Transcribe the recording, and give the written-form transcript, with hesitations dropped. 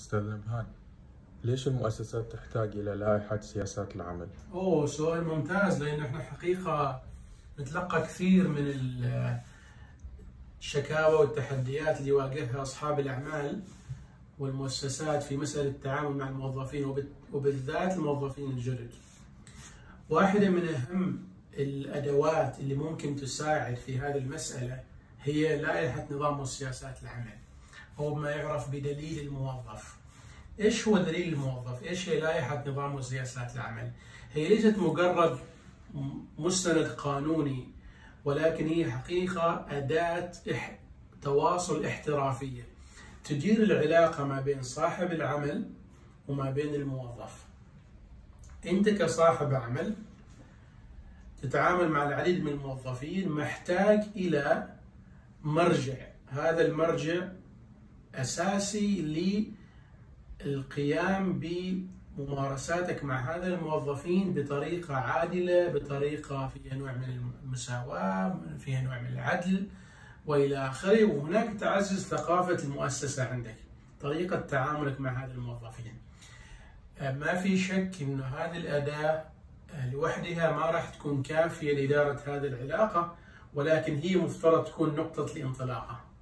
أستاذ نبهان، ليش المؤسسات تحتاج إلى لائحة سياسات العمل؟ سؤال ممتاز، لأن احنا حقيقة نتلقى كثير من الشكاوى والتحديات اللي يواجهها أصحاب الأعمال والمؤسسات في مسألة التعامل مع الموظفين وبالذات الموظفين الجدد. واحدة من أهم الأدوات اللي ممكن تساعد في هذه المسألة هي لائحة نظام وسياسات العمل، أو ما يعرف بدليل الموظف. إيش هو دليل الموظف؟ إيش هي لائحة نظام وسياسات العمل؟ هي ليست مجرد مستند قانوني، ولكن هي حقيقة أداة تواصل احترافية تدير العلاقة ما بين صاحب العمل وما بين الموظف. أنت كصاحب عمل تتعامل مع العديد من الموظفين، محتاج إلى مرجع، هذا المرجع أساسي للقيام بممارساتك مع هذا الموظفين بطريقة عادلة، بطريقة فيها نوع من المساواة، فيها نوع من العدل وإلى آخره. وهناك تعزز ثقافة المؤسسة عندك، طريقة تعاملك مع هذا الموظفين. ما في شك أن هذه الأداة لوحدها ما راح تكون كافية لإدارة هذه العلاقة، ولكن هي مفترض تكون نقطة الانطلاقة.